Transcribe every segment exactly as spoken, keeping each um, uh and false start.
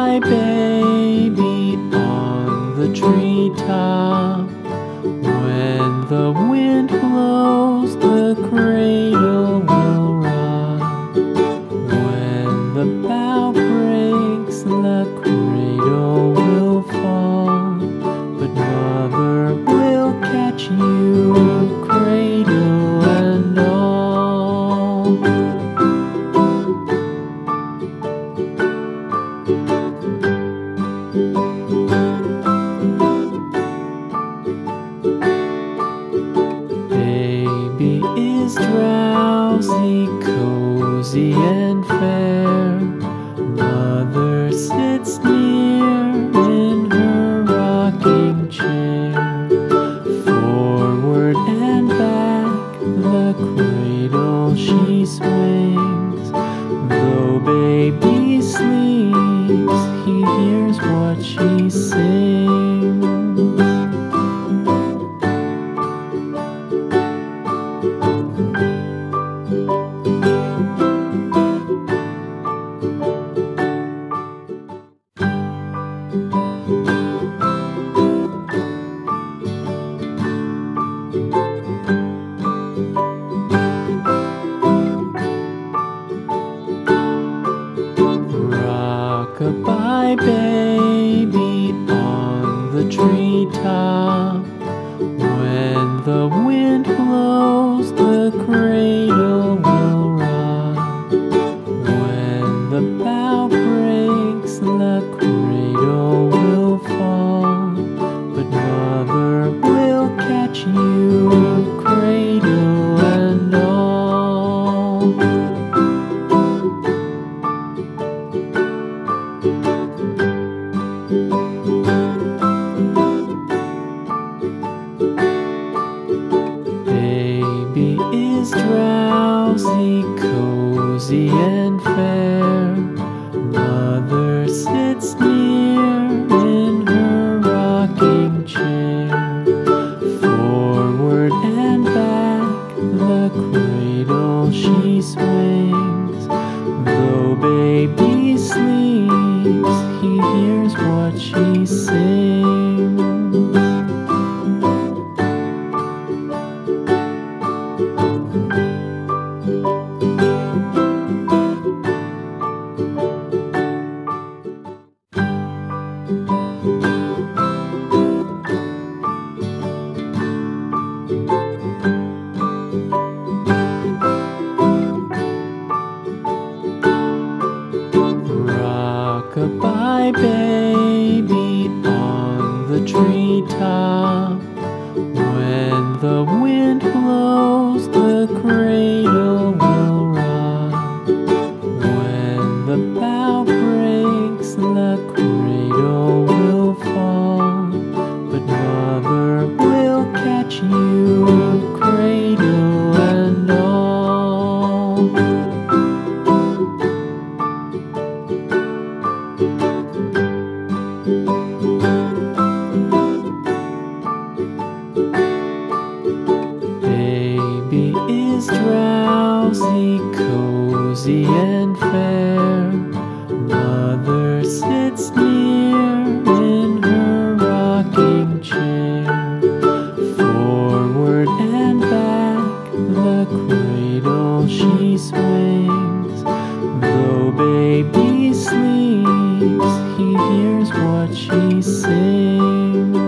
Rock-a-bye baby on the treetop. When the wind blows, the cradle will rock. When the bough breaks, the cradle will fall. But mother will catch you, cradle and all. Baby is drowsy, cozy and fair. Mother sits near in her rocking chair. Forward and back the cradle she swings. Though baby sleeps, he hears what she sings. Rock-a-bye baby on the treetop. When the wind blows, the cradle will rock. When the bough breaks, the cradle will fall. But mother will catch you, cradle and all. Baby is drowsy, cozy and fair. Mother sits near in her rocking chair. Forward and back the cradle she swings. Though baby sleeps, he hears what she sings. Rock-a-bye baby on the treetop. When the wind blows, the cradle will rock. When the bough breaks, the cradle will fall. But mother will catch you, cradle and all. Baby is drowsy, cozy and fair. Mother sits near in her rocking chair. Forward and back the cradle she swings. Though baby sleeps, he hears what she sings.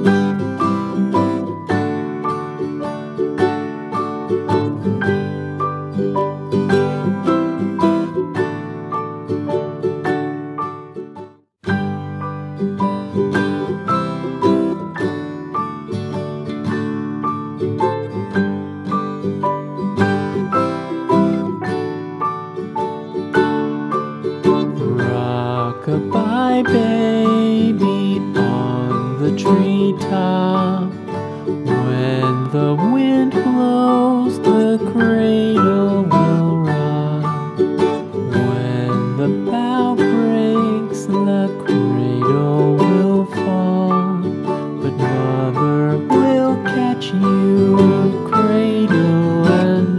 Rock-a-bye baby on the treetop. When the wind blows, the cradle will rock. When the bough breaks, the cradle will fall. But mother will catch you, cradle and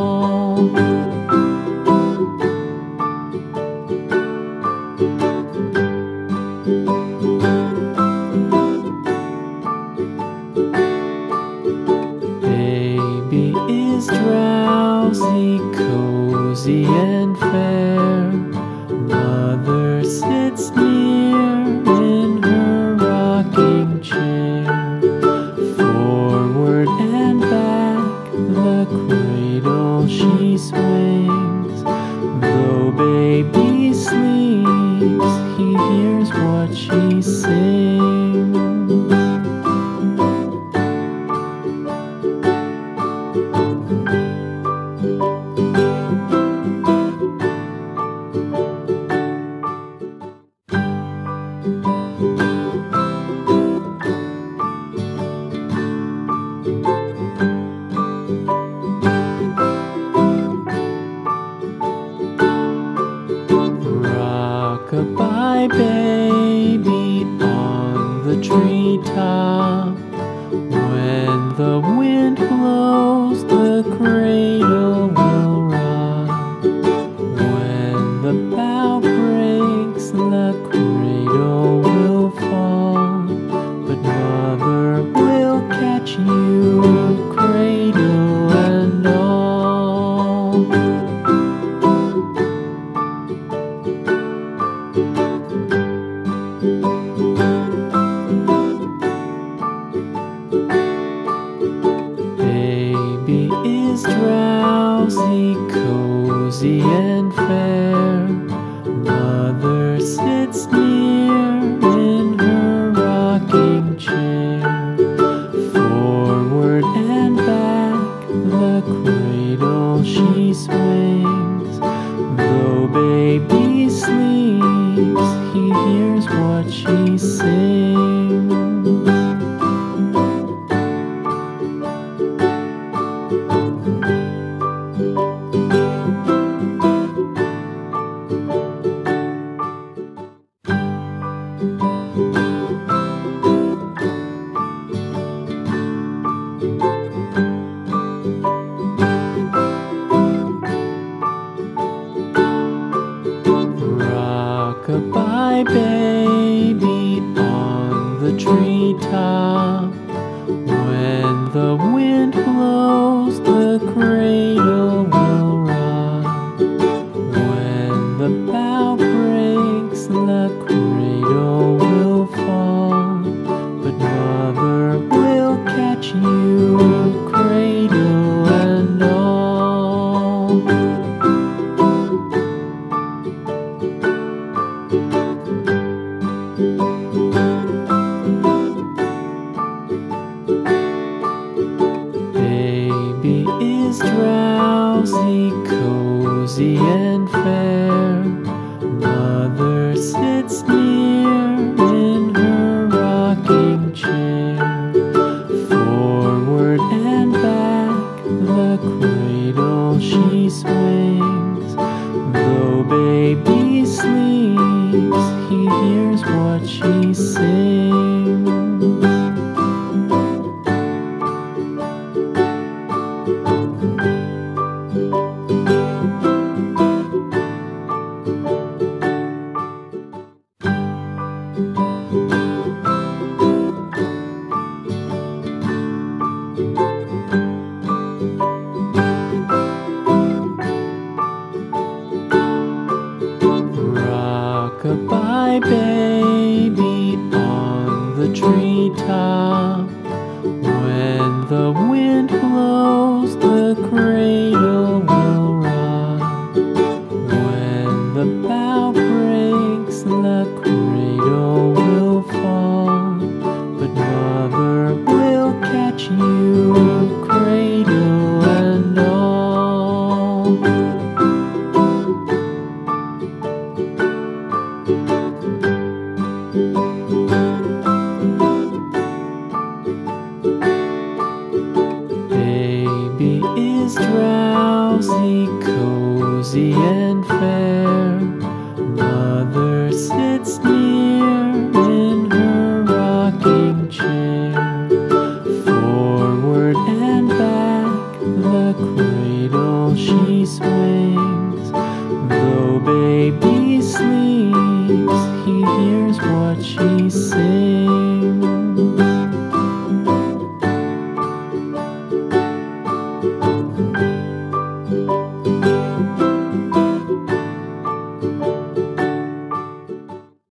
all. he hears what she sings. Rock-a-bye baby on the treetop. When the wind blows, the cradle will rock. When the bough breaks, the cradle will fall. But mother will catch you, cradle and all. Baby is drowsy, cozy and fair. Mother sits near in her rocking chair. Forward and back, the cradle she swings. Though baby sleeps, he hears what she sings. Rock-a-bye baby on the treetop. When the wind blows, the cradle will rock. When the bough breaks, the cradle will fall. But mother will catch you, cradle and all. Baby is drowsy, cozy and fair. Mother sits near in her rocking chair. Forward and back, the cradle she swings. Though baby sleeps, he hears what she sings. Rock-a-bye baby on the treetop. When the wind blows, the cradle will rock. When the bough breaks, the cradle will fall. But mother will catch you, cradle and all. Baby is drowsy, cozy and fair. Mother sits near in her rocking chair. Forward and back, the cradle she swings. Though baby sleeps, he hears what she sings.